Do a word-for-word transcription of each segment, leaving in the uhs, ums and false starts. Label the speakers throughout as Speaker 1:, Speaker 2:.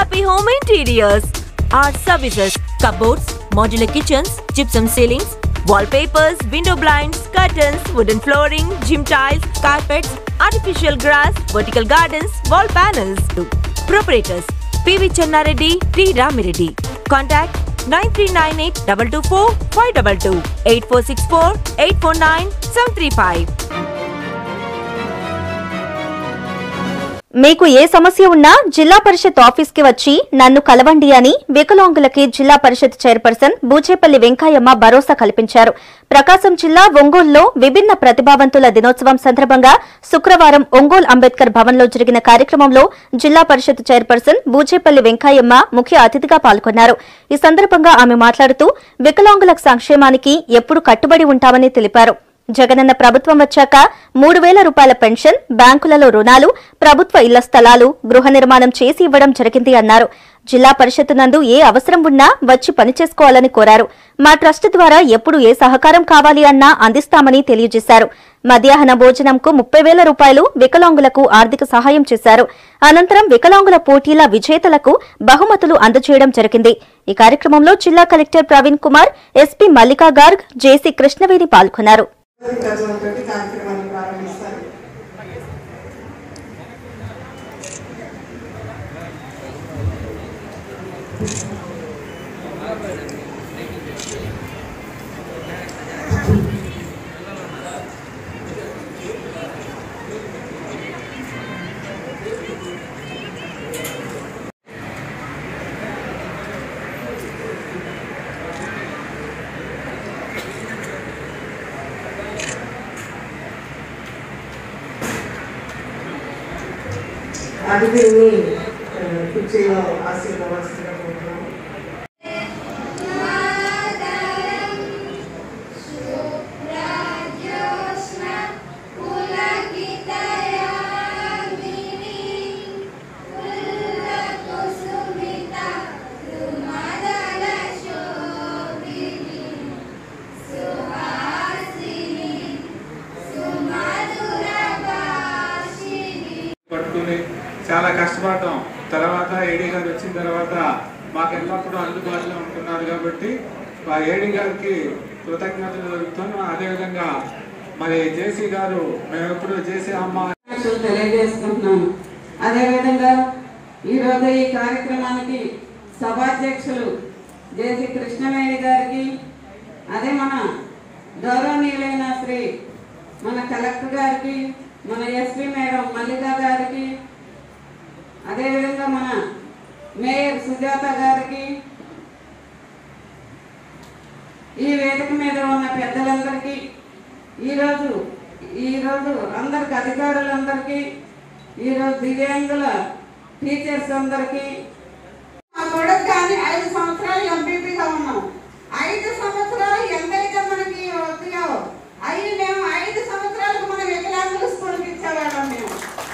Speaker 1: Happy Home Interiors. Our services: cupboards, modular kitchens, gypsum ceilings, wallpapers, window blinds, curtains, wooden flooring, gym tiles, carpets, artificial grass, vertical gardens, wall panels. Proprietors: P V Channareddy, T Ramireddy. Contact nine three nine eight two two four five two two, eight four six four eight four nine seven three five.
Speaker 2: మీకు ఏ సమస్య ఉన్నా జిల్లా పరిషత్ office కి వచ్చి నన్ను కలవండి అని వికలాంగులకి జిల్లా పరిషత్ చైర్పర్సన్ బూచేపల్లి వెంకయ్యమ్మ భరోసా కల్పించారు. ప్రకాశం జిల్లా ఒంగోలులో విభిన్న ప్రతిభావంతుల దినోత్సవం సందర్భంగా శుక్రవారం ఒంగోలు అంబేద్కర్ భవన్లో జరిగిన కార్యక్రమంలో జిల్లా పరిషత్ చైర్పర్సన్ బూచేపల్లి వెంకయ్యమ్మ ముఖ్య అతిథిగా పాల్గొన్నారు. ఈ సందర్భంగా ఆమె మాట్లాడుతూ వికలాంగుల సంక్షేమానికి ఎప్పుడు కట్టుబడి ఉంటామని తెలిపారు. జగనన్న ప్రభుత్వం వచ్చాక మూడు వేల రూపాయల పెన్షన్, బ్యాంకులలో రుణాలు, ప్రభుత్వ ఇళ్ల స్థలాలు, గృహ నిర్మాణం చేసి ఇవ్వడం జరిగింది అన్నారు. జిల్లా పరిషత్ నందు ఏ అవసరం ఉన్నా వచ్చి పనిచేసుకోవాలని కోరారు. మా ట్రస్ట్ ద్వారా ఎప్పుడు ఏ సహకారం కావాలి అన్నా అందిస్తామని తెలియజేశారు. మధ్యాహ్న భోజనంకు ముప్పై వేల రూపాయలు వికలాంగులకు ఆర్థిక సహాయం చేశారు. అనంతరం వికలాంగుల పోటీల విజేతలకు బహుమతులు అందజేయడం జరిగింది. ఈ కార్యక్రమంలో జిల్లా collector Praveen Kumar, SP Mallika Garg, JC Krishnaveni పాల్గొన్నారు.
Speaker 3: కార్యక్రమాన్ని ప్రారంభిస్తారు. అతిథిని కుర్చీలో ఆశీర్వదించవలసిందిగా కోరుతున్నాము.
Speaker 4: చాలా కష్టపడటం తర్వాత ఏడీ గారు వచ్చిన తర్వాత మాకు ఎల్లప్పుడూ అందుబాటులో ఉంటున్నారు కాబట్టి ఆ ఏడీ గారికి కృతజ్ఞతలు తెలుపుతాను. అదేవిధంగా మరి జేసీ గారు మేము ఎప్పుడు జేసీ అమ్మ
Speaker 3: తెలియజేసుకుంటున్నాను. అదేవిధంగా ఈరోజు ఈ కార్యక్రమానికి సభాధ్యక్షులు జేసీ కృష్ణవేణి గారికి, అదే మన గౌరవనీయులైన శ్రీ మన కలెక్టర్ గారికి, మన ఎస్పీ మేడం మల్లికా గారికి, అదేవిధంగా మన మేయర్ సుజాత గారికి, ఈ వేదిక మీద ఉన్న పెద్దలందరికీ, ఈరోజు ఈరోజు అందరికి అధికారులందరికీ, ఈరోజు దివ్యాంగుల టీచర్స్ అందరికీ, మా కొడుకు కానీ ఐదు సంవత్సరాలు ఎంపీపీగా ఉన్నాం. ఐదు సంవత్సరాలు ఎంతైతే మనకి వస్తున్నాయో అవి మేము ఐదు సంవత్సరాలకు మన వికలాంగుల స్కూల్కి ఇచ్చేవాళ్ళం. మేము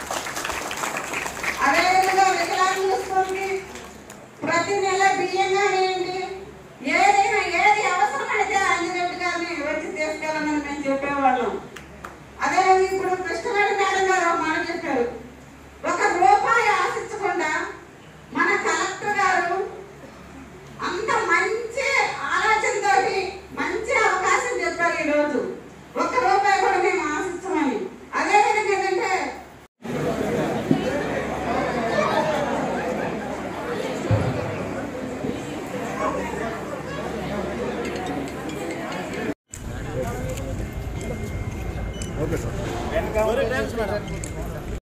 Speaker 3: అదేవిధంగా వికలాంగుల స్కూల్కి ప్రతి నెల బియ్యం కానివ్వండి, ఏదైనా ఏది అవసరమైతే అంజిరెడ్డి గారిని వచ్చి తీసుకెళ్ళమని మేము చెప్పేవాళ్ళం. అదేవిధంగా ఇప్పుడు కృష్ణవేణి మేడం గారు మాట చెప్పారు, ఒక రూపాయి ఆశించకుండా మన కలెక్టర్ గారు అంత మంచి ఆలోచనతో మంచి అవకాశం చెప్పారు. ఈరోజు ఒక్క రూపాయి కూడా మేము ఆశిస్తామని. అదేవిధంగా ఏంటంటే
Speaker 5: ఓకే సార్.